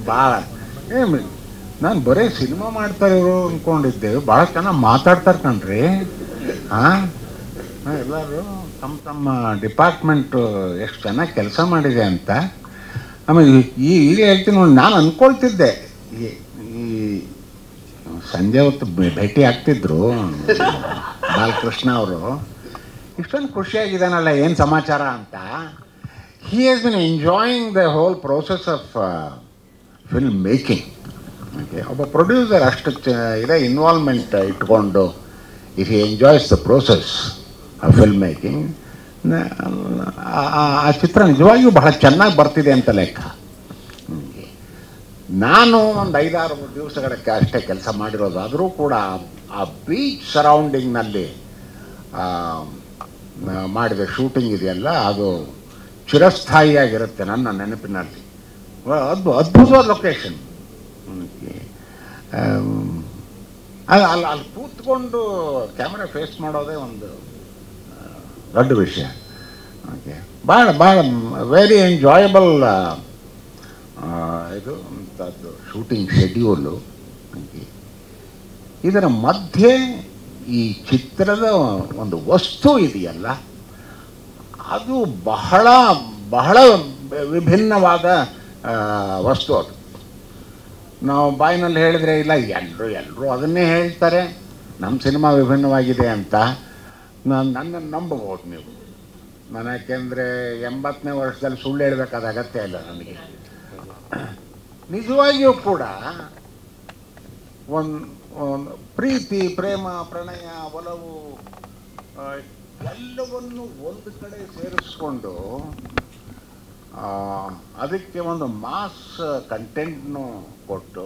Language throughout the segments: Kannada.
ಭಾಳ ನಾನು ಬರೀ ಸಿನಿಮಾ ಮಾಡ್ತಾರೆ ಇವರು ಅಂದ್ಕೊಂಡಿದ್ದೆ. ಭಾಳ ಚೆನ್ನಾಗಿ ಮಾತಾಡ್ತಾರೆ ಕಣ್ರಿ. ಹಾಂ, ಎಲ್ಲರೂ ತಮ್ಮ ತಮ್ಮ ಡಿಪಾರ್ಟ್ಮೆಂಟು ಎಷ್ಟು ಚೆನ್ನಾಗಿ ಕೆಲಸ ಮಾಡಿದೆ ಅಂತ. ಆಮೇಲೆ ಈಗ ಹೇಳ್ತೀನಿ ನೋಡಿ, ನಾನು ಅಂದ್ಕೊಳ್ತಿದ್ದೆ ಈ ಸಂಜೆ ಹೊತ್ತು ಭೇಟಿ ಆಗ್ತಿದ್ರು ಬಾಲಕೃಷ್ಣ ಅವರು, ಇಷ್ಟೊಂದು ಖುಷಿಯಾಗಿದ್ದಾನಲ್ಲ, ಏನು ಸಮಾಚಾರ ಅಂತ. He has been enjoying the whole process of film making. Okay, ಒಬ್ಬ ಪ್ರೊಡ್ಯೂಸರ್ ಅಷ್ಟು ಇದೆ ಇನ್ವಾಲ್ವ್ಮೆಂಟ್ ಇಟ್ಕೊಂಡು if he enjoys the process of film making, ಆ ಚಿತ್ರ ನಿಜವಾಗಿಯೂ ಬಹಳ ಚೆನ್ನಾಗಿ ಬರ್ತಿದೆ ಅಂತ ಲೆಕ್ಕ. ನಾನು ಒಂದು 5-6 ದಿವಸಗಳಕ್ಕೆ ಅಷ್ಟೇ ಕೆಲಸ ಮಾಡಿರೋದು. ಆದರೂ ಕೂಡ ಆ ಬೀಚ್ ಸರೌಂಡಿಂಗ್ನಲ್ಲಿ ಮಾಡಿದ ಶೂಟಿಂಗ್ ಇದೆಯಲ್ಲ, ಅದು ಚಿರಸ್ಥಾಯಿಯಾಗಿರುತ್ತೆ ನನ್ನ ನೆನಪಿನಲ್ಲಿ. ಅದ್ಭುತವಾದ ಲೊಕೇಶನ್. ಅಲ್ಲಿ ಕೂತ್ಕೊಂಡು ಕ್ಯಾಮ್ರಾ ಫೇಸ್ ಮಾಡೋದೇ ಒಂದು ದೊಡ್ಡ ವಿಷಯ. ಓಕೆ, ಭಾಳ ವೆರಿ ಎಂಜಾಯಬಲ್ ಇದು ಅಂಥದ್ದು ಶೂಟಿಂಗ್ ಶೆಡ್ಯೂಲು. ಇದರ ಮಧ್ಯೆ ಈ ಚಿತ್ರದ ಒಂದು ವಸ್ತು ಇದೆಯಲ್ಲ, ಅದು ಬಹಳ ಬಹಳ ವಿಭಿನ್ನವಾದ ವಸ್ತು. ಅದು ನಾವು ಬಾಯಿನಲ್ಲಿ ಹೇಳಿದರೆ ಇಲ್ಲ, ಎಲ್ಲರೂ ಅದನ್ನೇ ಹೇಳ್ತಾರೆ ನಮ್ಮ ಸಿನಿಮಾ ವಿಭಿನ್ನವಾಗಿದೆ ಅಂತ. ನನ್ನನ್ನು ನಂಬಬಹುದು ನೀವು. ನಾನು ಯಾಕೆಂದರೆ 80ನೇ ವರ್ಷದಲ್ಲಿ ಸುಳ್ಳು ಹೇಳಬೇಕಾದ ಅಗತ್ಯ ಇಲ್ಲ ನನಗೆ. ನಿಜವಾಗಿಯೂ ಕೂಡ ಒಂದು ಪ್ರೀತಿ, ಪ್ರೇಮ, ಪ್ರಣಯ, ಒಲವು ಎಲ್ಲವನ್ನು ಒಂದು ಕಡೆ ಸೇರಿಸ್ಕೊಂಡು ಅದಕ್ಕೆ ಒಂದು ಮಾಸ್ ಕಂಟೆಂಟ್ನು ಕೊಟ್ಟು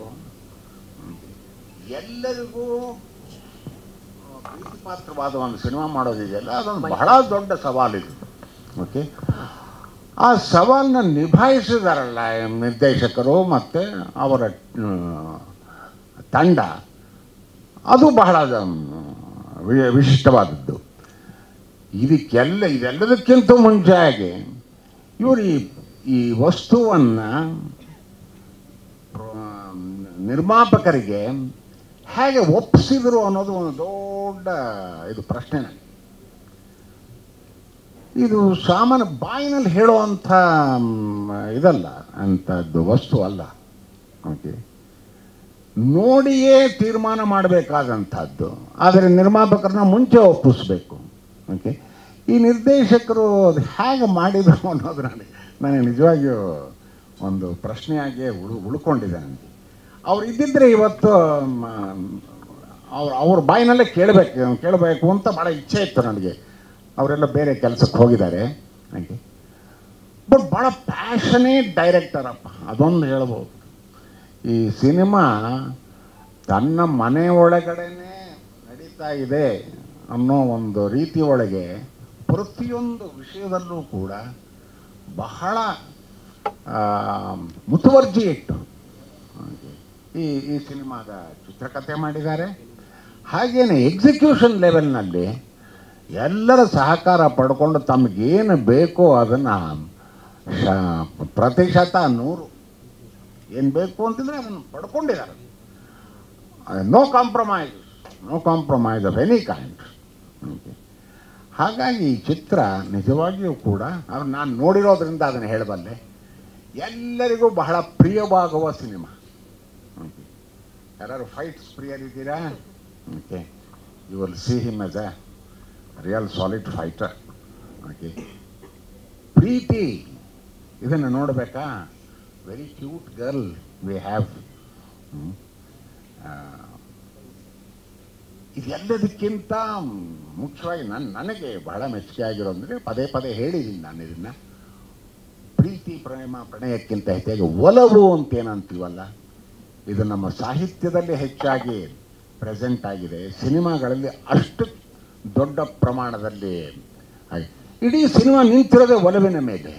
ಎಲ್ಲರಿಗೂ ಪ್ರೀತಿ ಪಾತ್ರವಾದ ಒಂದು ಸಿನಿಮಾ ಮಾಡೋದಿದೆಯಲ್ಲ, ಅದೊಂದು ಬಹಳ ದೊಡ್ಡ ಸವಾಲಿದು. ಓಕೆ, ಆ ಸವಾಲನ್ನ ನಿಭಾಯಿಸಿದಾರಲ್ಲ ನಿರ್ದೇಶಕರು ಮತ್ತು ಅವರ ತಂಡ, ಅದು ಬಹಳ ವಿಶಿಷ್ಟವಾದದ್ದು. ಇದೆಲ್ಲದಕ್ಕಿಂತ ಮುಂಚೆಯಾಗಿ ಇವರು ಈ ವಸ್ತುವನ್ನು ನಿರ್ಮಾಪಕರಿಗೆ ಹೇಗೆ ಒಪ್ಪಿಸಿದರು ಅನ್ನೋದು ಒಂದು ದೊಡ್ಡ ಇದು ಪ್ರಶ್ನೆ. ಇದು ಸಾಮಾನ್ಯ ಬಾಯಿನಲ್ಲಿ ಹೇಳುವಂಥ ಇದಲ್ಲ, ಅಂಥದ್ದು ವಸ್ತು ಅಲ್ಲ. ಓಕೆ, ನೋಡಿಯೇ ತೀರ್ಮಾನ ಮಾಡಬೇಕಾದಂಥದ್ದು. ಆದರೆ ನಿರ್ಮಾಪಕರನ್ನ ಮುಂಚೆ ಒಪ್ಪಿಸ್ಬೇಕು. ಓಕೆ, ಈ ನಿರ್ದೇಶಕರು ಅದು ಹೇಗೆ ಮಾಡಿದರು ಅನ್ನೋದು ನನಗೆ ನಿಜವಾಗಿಯೂ ಒಂದು ಪ್ರಶ್ನೆಯಾಗಿಯೇ ಉಳ್ಕೊಂಡಿದೆ ನನಗೆ. ಅವ್ರು ಇದ್ದಿದ್ದರೆ ಇವತ್ತು ಅವ್ರ ಬಾಯಿನಲ್ಲೇ ಕೇಳಬೇಕು ಅಂತ ಭಾಳ ಇಚ್ಛೆ ಇತ್ತು ನನಗೆ. ಅವರೆಲ್ಲ ಬೇರೆ ಕೆಲಸಕ್ಕೆ ಹೋಗಿದ್ದಾರೆ ಹಾಗೆ. ಬಟ್ ಭಾಳ ಪ್ಯಾಷನೇಟ್ ಡೈರೆಕ್ಟರ್ ಅಪ್ಪ, ಅದೊಂದು ಹೇಳ್ಬೋದು. ಈ ಸಿನಿಮಾ ತನ್ನ ಮನೆ ಒಳಗಡೆನೇ ನಡೀತಾ ಇದೆ ಅನ್ನೋ ಒಂದು ರೀತಿ ಒಳಗೆ ಪ್ರತಿಯೊಂದು ವಿಷಯದಲ್ಲೂ ಕೂಡ ಬಹಳ ಮುತುವರ್ಜಿ ಇಟ್ಟು ಈ ಸಿನಿಮಾದ ಚಿತ್ರಕಥೆ ಮಾಡಿದ್ದಾರೆ. ಹಾಗೇನೆ ಎಕ್ಸಿಕ್ಯೂಷನ್ ಲೆವೆಲ್ನಲ್ಲಿ ಎಲ್ಲರ ಸಹಕಾರ ಪಡ್ಕೊಂಡು ತಮಗೇನು ಬೇಕೋ ಅದನ್ನು ಪ್ರತಿಶತ 100 ಏನು ಬೇಕು ಅಂತಂದರೆ ಅದನ್ನು ಪಡ್ಕೊಂಡಿದ್ದಾರೆ. No compromise of any kind. ಹಾಗಾಗಿ ಈ ಚಿತ್ರ ನಿಜವಾಗಿಯೂ ಕೂಡ ನಾನು ನೋಡಿರೋದ್ರಿಂದ ಅದನ್ನು ಹೇಳಬಲ್ಲೆ, ಎಲ್ಲರಿಗೂ ಬಹಳ ಪ್ರಿಯವಾಗುವ ಸಿನಿಮಾ. ಯಾರು ಫೈಟ್ಸ್ ಪ್ರಿಯರಿದ್ದೀರಾ? Okay, you will see him as a real solid fighter. Okay, ಪ್ರೀತಿ ಇದನ್ನು ನೋಡಬೇಕಾ? Very cute girl we have. ಇದೆಲ್ಲದಕ್ಕಿಂತ ಮುಖ್ಯವಾಗಿ ನನಗೆ ಬಹಳ ಮೆಚ್ಚುಗೆ ಆಗಿರೋದಂದರೆ, ಪದೇ ಪದೇ ಹೇಳಿದ್ದೀನಿ ನಾನು ಇದನ್ನು, ಪ್ರೀತಿ ಪ್ರೇಮ ಪ್ರಣಯಕ್ಕಿಂತ ಹೆಚ್ಚಾಗಿ ಒಲವು ಅಂತೇನಂತೀವಲ್ಲ, ಇದು ನಮ್ಮ ಸಾಹಿತ್ಯದಲ್ಲಿ ಹೆಚ್ಚಾಗಿ ಪ್ರೆಸೆಂಟ್ ಆಗಿದೆ. ಸಿನಿಮಾಗಳಲ್ಲಿ ಅಷ್ಟು ದೊಡ್ಡ ಪ್ರಮಾಣದಲ್ಲಿ ಇಡೀ ಸಿನಿಮಾ ನಿಂತಿರೋದೇ ಒಲವಿನ ಮೇಲೆ.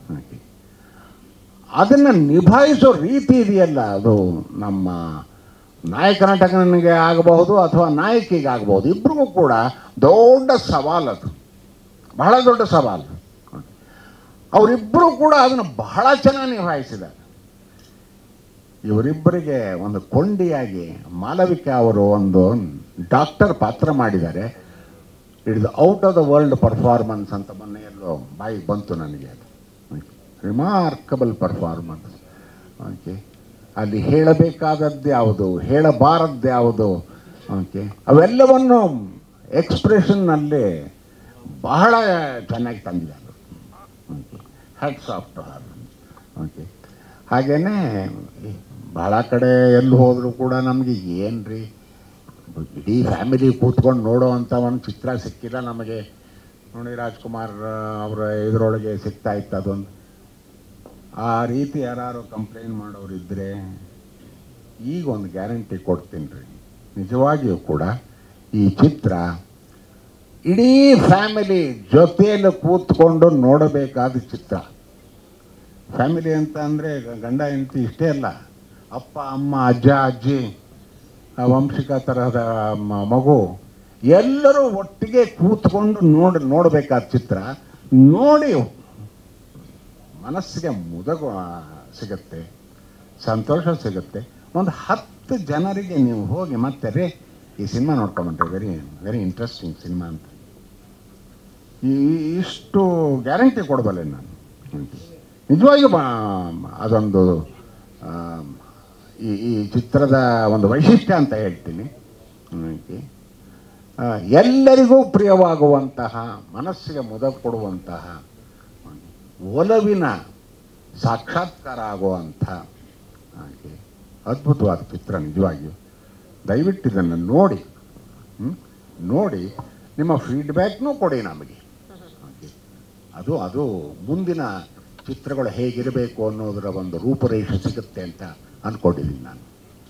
ಅದನ್ನು ನಿಭಾಯಿಸೋ ರೀತಿ ಇದೆಯಲ್ಲ, ಅದು ನಮ್ಮ ನಾಯಕ ನಟನಿಗೆ ಆಗಬಹುದು ಅಥವಾ ನಾಯಕಿಗೆ ಆಗಬಹುದು, ಇಬ್ಬರಿಗೂ ಕೂಡ ದೊಡ್ಡ ಸವಾಲು. ಅದು ಬಹಳ ದೊಡ್ಡ ಸವಾಲು. ಅವರಿಬ್ಬರು ಕೂಡ ಅದನ್ನು ಬಹಳ ಚೆನ್ನಾಗಿ ನಿಭಾಯಿಸಿದ್ದಾರೆ. ಇವರಿಬ್ಬರಿಗೆ ಒಂದು ಕೊಂಡಿಯಾಗಿ ಮಾಲವಿಕಾ ಅವರು ಒಂದು ಡಾಕ್ಟರ್ ಪಾತ್ರ ಮಾಡಿದ್ದಾರೆ. It is out of the world performance ಅಂತ ಮೊನ್ನೆ ಎಲ್ಲೋ ಬಾಯಿಗೆ ಬಂತು ನನಗೆ. ಅದು ರಿಮಾರ್ಕಬಲ್ ಪರ್ಫಾರ್ಮೆನ್ಸ್. ಓಕೆ, ಅಲ್ಲಿ ಹೇಳಬೇಕಾದದ್ದು ಯಾವುದು, ಹೇಳಬಾರದ್ದು ಯಾವುದು, ಓಕೆ, ಅವೆಲ್ಲವನ್ನು ಎಕ್ಸ್ಪ್ರೆಷನ್ನಲ್ಲಿ ಬಹಳ ಚೆನ್ನಾಗಿ ತಂದಿದ್ದಾರೆ. Okay, hats off to her. Okay, ಹಾಗೆಯೇ ಭಾಳ ಕಡೆ ಎಲ್ಲಿ ಹೋದರೂ ಕೂಡ ನಮಗೆ ಏನ್ರಿ ಇಡೀ ಫ್ಯಾಮಿಲಿ ಕೂತ್ಕೊಂಡು ನೋಡೋ ಅಂಥ ಒಂದು ಚಿತ್ರ ಸಿಕ್ಕಿಲ್ಲ ನಮಗೆ. ನೋಡಿ, ರಾಜ್ಕುಮಾರ್ ಅವರ ಇದರೊಳಗೆ ಸಿಗ್ತಾ ಇತ್ತು ಅದೊಂದು. ಆ ರೀತಿ ಯಾರು ಕಂಪ್ಲೇಂಟ್ ಮಾಡೋರಿದ್ದರೆ ಈಗ ಒಂದು ಗ್ಯಾರಂಟಿ ಕೊಡ್ತೀನಿ ರೀ, ನಿಜವಾಗಿಯೂ ಕೂಡ ಈ ಚಿತ್ರ ಇಡೀ ಫ್ಯಾಮಿಲಿ ಜೊತೆಯಲ್ಲಿ ಕೂತ್ಕೊಂಡು ನೋಡಬೇಕಾದ ಚಿತ್ರ. ಫ್ಯಾಮಿಲಿ ಅಂತ ಅಂದರೆ ಗಂಡ ಹೆಂಡತಿ ಇಷ್ಟೇ ಅಲ್ಲ, ಅಪ್ಪ ಅಮ್ಮ ಅಜ್ಜ ಅಜ್ಜಿ ವಂಶಿಕ ತರಹದ ಮಗು ಎಲ್ಲರೂ ಒಟ್ಟಿಗೆ ಕೂತ್ಕೊಂಡು ನೋಡಬೇಕಾದ ಚಿತ್ರ. ನೋಡಿ ಮನಸ್ಸಿಗೆ ಮುದಗು ಸಿಗುತ್ತೆ, ಸಂತೋಷ ಸಿಗುತ್ತೆ. ಒಂದು 10 ಜನರಿಗೆ ನೀವು ಹೋಗಿ ಮತ್ತೆ ರೇ ಈ ಸಿನಿಮಾ ನೋಡ್ಕೊಂಡ್ರೆ ವೆರಿ ವೆರಿ ಇಂಟ್ರೆಸ್ಟಿಂಗ್ ಸಿನಿಮಾ ಅಂತ ಇಷ್ಟು ಗ್ಯಾರಂಟಿ ಕೊಡಬಲ್ಲೆ ನಾನು. ನಿಜವಾಗಿಯೂ ಅದೊಂದು ಈ ಚಿತ್ರದ ಒಂದು ವೈಶಿಷ್ಟ್ಯ ಅಂತ ಹೇಳ್ತೀನಿ. ಎಲ್ಲರಿಗೂ ಪ್ರಿಯವಾಗುವಂತಹ, ಮನಸ್ಸಿಗೆ ಮುದ ಕೊಡುವಂತಹ, ಒಲವಿನ ಸಾಕ್ಷಾತ್ಕಾರ ಆಗುವಂಥ ಅದ್ಭುತವಾದ ಚಿತ್ರ ನಿಜವಾಗಿಯೂ. ದಯವಿಟ್ಟು ಇದನ್ನು ನೋಡಿ ನಿಮ್ಮ ಫೀಡ್ಬ್ಯಾಕ್ನೂ ಕೊಡಿ ನಮಗೆ. ಅದು ಮುಂದಿನ ಚಿತ್ರಗಳು ಹೇಗಿರಬೇಕು ಅನ್ನೋದರ ಒಂದು ರೂಪುರೇಷೆ ಸಿಗುತ್ತೆ ಅಂತ ಅಂದ್ಕೊಂಡಿದ್ದೀನಿ ನಾನು.